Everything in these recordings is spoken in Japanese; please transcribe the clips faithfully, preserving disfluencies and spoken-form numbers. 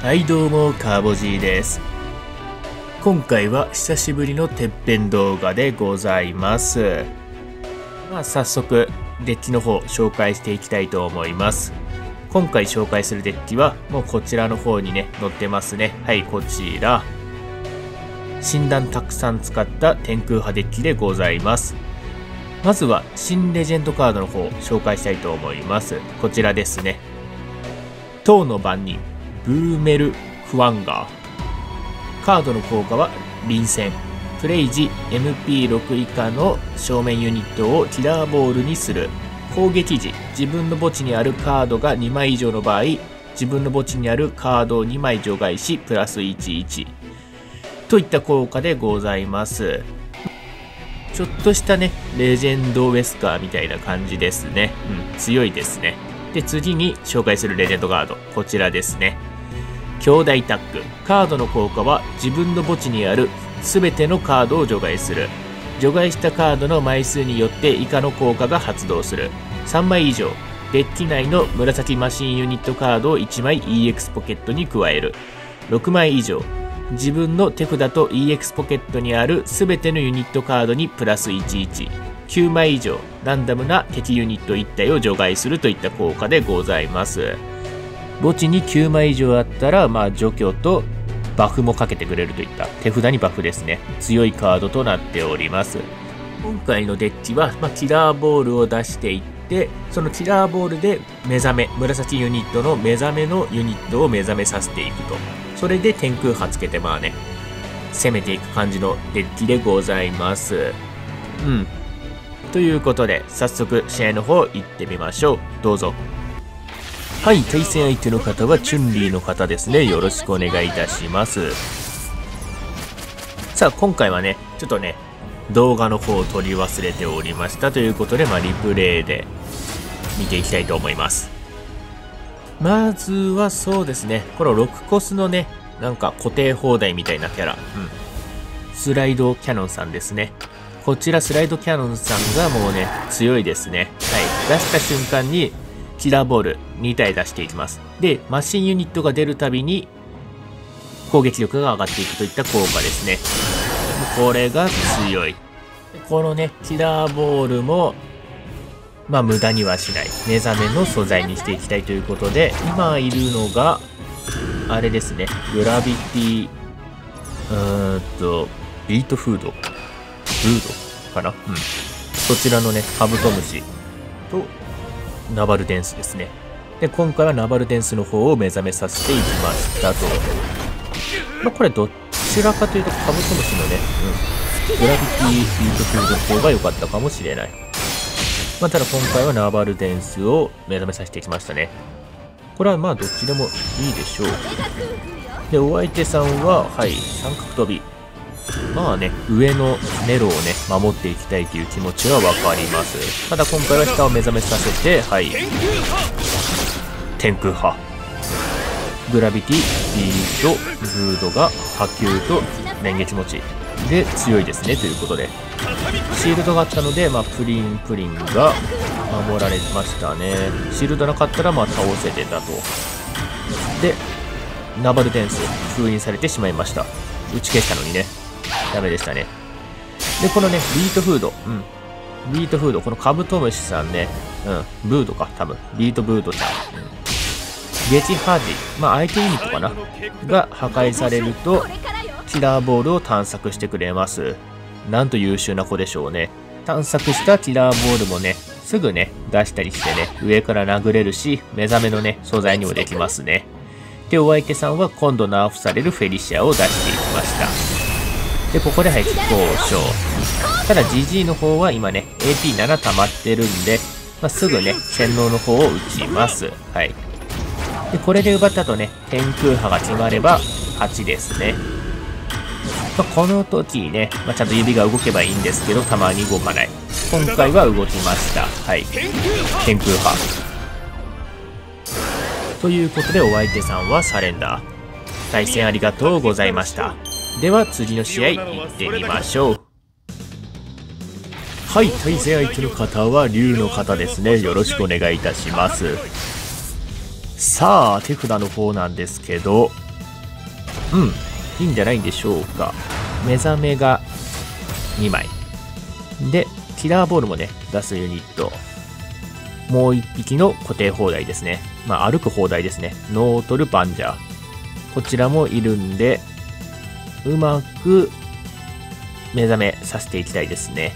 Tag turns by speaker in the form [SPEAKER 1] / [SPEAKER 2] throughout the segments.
[SPEAKER 1] はいどうも、カーボジーです。今回は久しぶりのてっぺん動画でございます。まあ早速デッキの方紹介していきたいと思います。今回紹介するデッキはもうこちらの方にね載ってますね。はい、こちら診断たくさん使った天空派デッキでございます。まずは新レジェンドカードの方を紹介したいと思います。こちらですね。塔の番人ブーメル・フワンガー。カードの効果は臨戦。プレイ時 エムピーろく 以下の正面ユニットをキラーボールにする。攻撃時、自分の墓地にあるカードがにまい以上の場合、自分の墓地にあるカードをにまい除外し、プラスいちいち。といった効果でございます。ちょっとしたね、レジェンドウェスカーみたいな感じですね。うん、強いですね。で、次に紹介するレジェンドカード、こちらですね。兄弟タッグ。カードの効果は自分の墓地にある全てのカードを除外する。除外したカードの枚数によって以下の効果が発動する。さんまい以上。デッキ内の紫マシンユニットカードをいちまい イーエックス ポケットに加える。ろくまい以上。自分の手札と イーエックス ポケットにある全てのユニットカードにプラスいちいち。きゅうまい以上。ランダムな敵ユニットいち体を除外するといった効果でございます。墓地にきゅうまい以上あったら、まあ、除去とバフもかけてくれるといった手札にバフですね。強いカードとなっております。今回のデッキは、まあ、キラーボールを出していって、そのキラーボールで目覚め、紫ユニットの目覚めのユニットを目覚めさせていくと。それで天空波つけて、まあね、攻めていく感じのデッキでございます。うん。ということで、早速試合の方行ってみましょう。どうぞ。はい、対戦相手の方はチュンリーの方ですね。よろしくお願いいたします。さあ、今回はね、ちょっとね、動画の方を撮り忘れておりましたということで、まあ、リプレイで見ていきたいと思います。まずはそうですね、このろくコスのね、なんか固定放題みたいなキャラ、うん、スライドキャノンさんですね。こちらスライドキャノンさんがもうね、強いですね。はい、出した瞬間に、キラーボールに体出していきます。で、マシンユニットが出るたびに攻撃力が上がっていくといった効果ですね。これが強い。このね、キラーボールも、まあ無駄にはしない。目覚めの素材にしていきたいということで、今いるのが、あれですね、グラビティ、うーんと、ビートフード、ブードかな、うん。そちらのね、カブトムシと、ナバルデンスですね。で、今回はナバルデンスの方を目覚めさせていきましたと。まあ、これどちらかというとカブトムシのね、うん、グラビティビートフードの方が良かったかもしれない。まあ、ただ今回はナバルデンスを目覚めさせていきましたね。これはまあどっちでもいいでしょう。で、お相手さんは、はい、三角飛び。まあね、上のネロをね、守っていきたいという気持ちはわかります。ただ今回は下を目覚めさせて、はい。天空波。グラビティ、ビート、ブードが波及と年月持ち。で、強いですね、ということで。シールドがあったので、まあ、プリンプリンが守られましたね。シールドなかったら、まあ、倒せてたと。で、ナバルデンス、封印されてしまいました。打ち消したのにね。ダメでしたね。で、このね、ビートフード。うん。ビートフード。このカブトムシさんね。うん。ブードか、多分。ビートブードちゃん。うん、ゲチハジ。まあ、相手ユニットかな。が破壊されると、キラーボールを探索してくれます。なんと優秀な子でしょうね。探索したキラーボールもね、すぐね、出したりしてね、上から殴れるし、目覚めのね、素材にもできますね。で、お相手さんは今度ナーフされるフェリシアを出していきました。で、ここではい、交渉。ただ、ジジイの方は今ね、エーピーなな 溜まってるんで、まあ、すぐね、洗脳の方を打ちます。はい。で、これで奪ったとね、天空波が決まれば、勝ちですね。まあ、この時ね、まあ、ちゃんと指が動けばいいんですけど、たまに動かない。今回は動きました。はい。天空波。ということで、お相手さんはサレンダー。対戦ありがとうございました。では次の試合行ってみましょう。はい、対戦相手の方は竜の方ですね。よろしくお願いいたします。さあ、手札の方なんですけど、 うんいいんじゃないでしょうか。目覚めがにまいで、キラーボールもね出すユニット、もういっぴきの固定放題ですね。まあ歩く放題ですね。ノートルバンジャー、こちらもいるんで、うまく目覚めさせていきたいですね。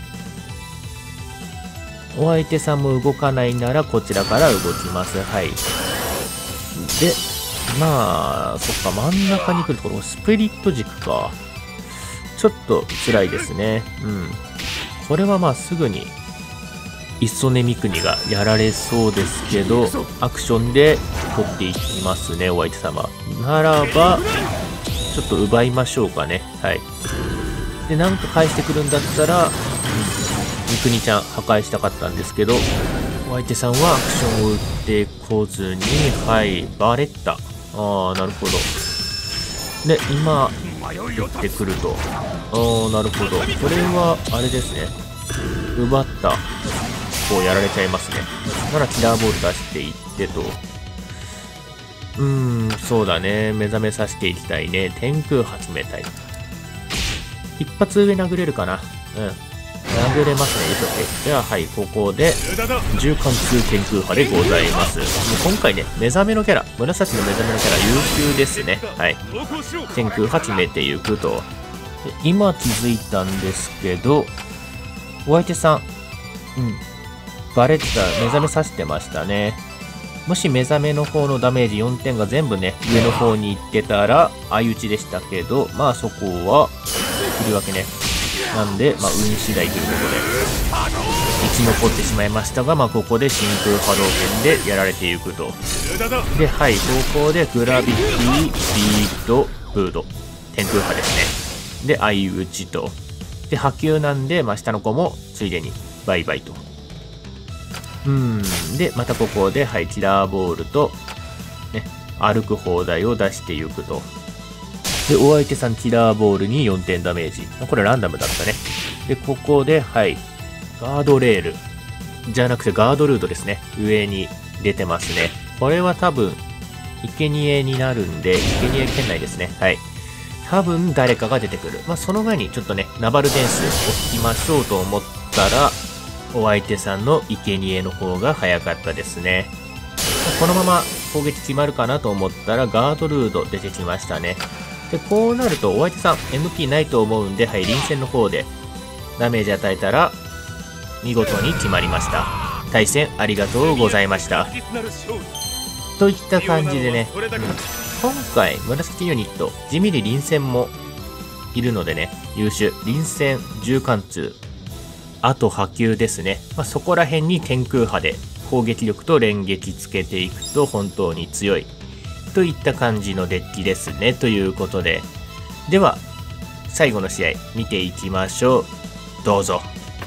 [SPEAKER 1] お相手さんも動かないならこちらから動きます。はい。で、まあ、そっか、真ん中に来るところ、スプリット軸か。ちょっと辛いですね。うん。これはまあすぐに、磯根三国がやられそうですけど、アクションで取っていきますね、お相手様。ならば、ちょっと奪いましょうかね。はい。で、なんか返してくるんだったら、三国ちゃん破壊したかったんですけど、お相手さんはアクションを打ってこずに、はい、バレッタ。ああ、なるほど。で、今、打ってくると。ああ、なるほど。これは、あれですね。奪った。こうやられちゃいますね。ならキラーボール出していってと。うーん、そうだね。目覚めさせていきたいね。天空波詰めたい。一発上殴れるかな。うん。殴れますね。では、はい、ここで、重貫通天空波でございます。今回ね、目覚めのキャラ、紫の目覚めのキャラ優秀ですね。はい。天空波決めていくと。今気づいたんですけど、お相手さん、うん、バレッタ目覚めさせてましたね。もし目覚めの方のダメージよんてんが全部ね、上の方に行ってたら、相打ちでしたけど、まあそこは、振り分けね。なんで、まあ、運次第ということで、生き残ってしまいましたが、まあ、ここで真空波動拳でやられていくと。で、はい、ここでグラビティ、スピード、フード、天空波ですね。で、相打ちと。で、波及なんで、まあ、下の子もついでにバイバイと。うーん、で、またここで、はい、キラーボールと、ね、歩く砲台を出していくと。で、お相手さんキラーボールによんてんダメージ。これランダムだったね。で、ここで、はい。ガードレール。じゃなくてガードルートですね。上に出てますね。これは多分、生贄になるんで、生贄圏内ですね。はい。多分誰かが出てくる。まあ、その前にちょっとね、ナバルデンスを引きましょうと思ったら、お相手さんの生贄の方が早かったですね。このまま攻撃決まるかなと思ったら、ガードルード出てきましたね。で、こうなると、お相手さん、エムピー ないと思うんで、はい、臨戦の方で、ダメージ与えたら、見事に決まりました。対戦ありがとうございました。といった感じでね、うん、今回、紫ユニット、地味に臨戦もいるのでね、優秀。臨戦、重貫通、あと波及ですね。まあ、そこら辺に天空波で攻撃力と連撃つけていくと本当に強い。といった感じのデッキですね。ということで。では、最後の試合見ていきましょう。どうぞ。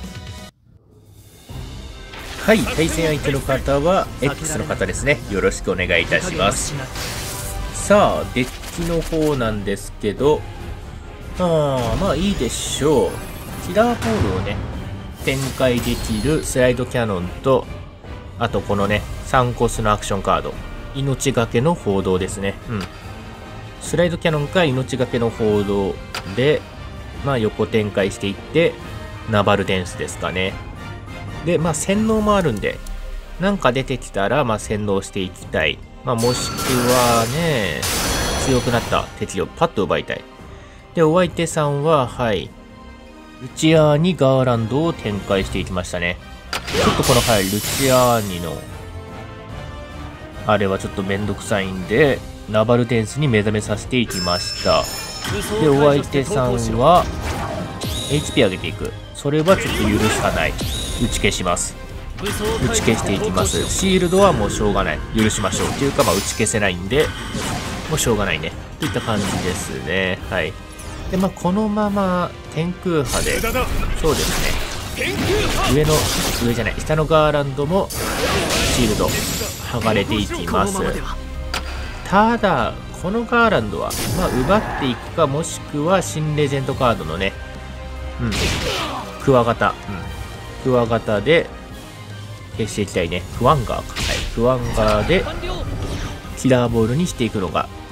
[SPEAKER 1] はい、対戦相手の方は X の方ですね。よろしくお願いいたします。さあ、デッキの方なんですけど、あまあいいでしょう。キラーボールをね、展開できるスライドキャノンと、あとこのね、さんコスのアクションカード。命がけの報道ですね。うん。スライドキャノンか命がけの報道で、まあ横展開していって、ナバルデンスですかね。で、まあ洗脳もあるんで、なんか出てきたら、まあ洗脳していきたい。まあもしくはね、強くなった敵をパッと奪いたい。で、お相手さんは、はい。ルチアーニガーランドを展開していきましたね。ちょっとこの、はい、ルチアーニの、あれはちょっとめんどくさいんで、ナバルデンスに目覚めさせていきました。で、お相手さんは、エイチピー 上げていく。それはちょっと許さない。打ち消します。打ち消していきます。シールドはもうしょうがない。許しましょう。っていうか、まあ、打ち消せないんで、もうしょうがないね。といった感じですね。はい。で、まあ、このまま、天空波で、そうですね。上の、上じゃない、下のガーランドも、シールド、剥がれていきます。ただ、このガーランドは、まあ、奪っていくか、もしくは、新レジェンドカードのね、うん、クワガタ、うん、クワガタで、消していきたいね。クワンガーか。はい、クワンガーで、キラーボールにしていくのが、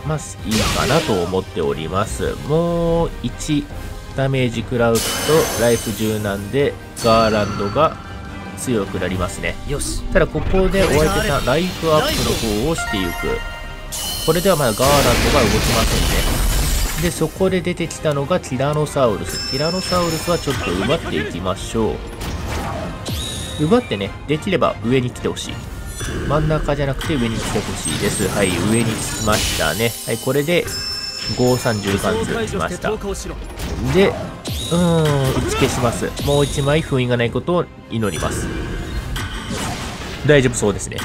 [SPEAKER 1] まあいいかなと思っております。もういちダメージ食らうとライフじゅうなんでガーランドが強くなりますね。
[SPEAKER 2] よし。
[SPEAKER 1] ただここでお相手さんライフアップの方をしていく。これではまだガーランドが動きませんね。でそこで出てきたのがティラノサウルス。ティラノサウルスはちょっと奪っていきましょう。奪ってね、できれば上に来てほしい。真ん中じゃなくて上に来てほしいです。はい、上に来ましたね。はい、これでごさんじゅうさんず来ました。で、うーん、打ち消します。もういちまい封印がないことを祈ります。大丈夫そうですね。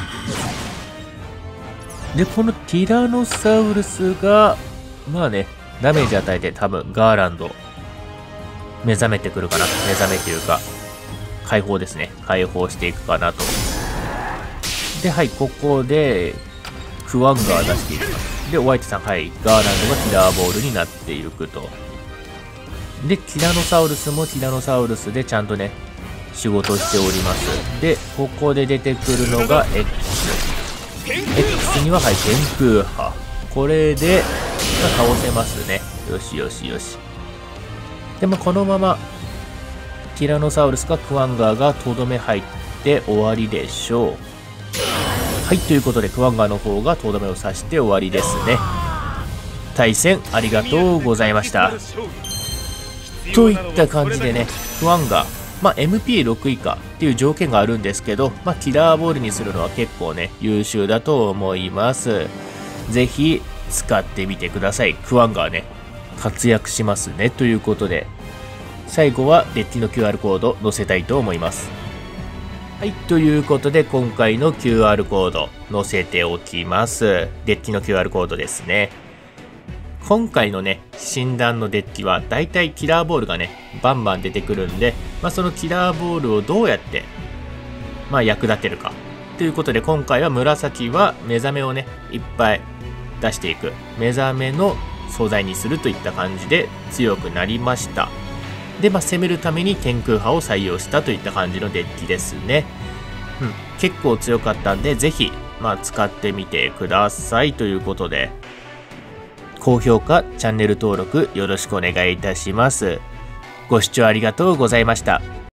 [SPEAKER 1] で、このティラノサウルスが、まあね、ダメージ与えて多分ガーランド、目覚めてくるかな。目覚めというか、解放ですね。解放していくかなと。で、はい、ここで、クワンガー出していきます。で、お相手さん、はい、ガーランドがキラーボールになっていくと。で、ティラノサウルスもティラノサウルスでちゃんとね、仕事しております。で、ここで出てくるのが X。X には、はい、天空波。これで、まあ、倒せますね。よしよしよし。で、まあ、このまま、ティラノサウルスかクワンガーがとどめ入って終わりでしょう。はい、ということで、クワンガーの方がとどめを刺して終わりですね。対戦ありがとうございました。といった感じでね、クワンガー、まあ、エムピーろく 以下っていう条件があるんですけど、まあ、キラーボールにするのは結構ね、優秀だと思います。ぜひ使ってみてください。クワンガーね、活躍しますね。ということで、最後はデッキの キューアール コード載せたいと思います。はい、ということで今回の キューアール コード載せておきます。デッキの キューアール コードですね。今回のね、診断のデッキはだいたいキラーボールがね、バンバン出てくるんで、まあ、そのキラーボールをどうやって、まあ、役立てるか。ということで今回は紫は目覚めをね、いっぱい出していく。目覚めの素材にするといった感じで強くなりました。で、まあ、攻めるために天空波を採用したといった感じのデッキですね。うん、結構強かったんで、ぜひ、まあ、使ってみてくださいということで、高評価、チャンネル登録よろしくお願いいたします。ご視聴ありがとうございました。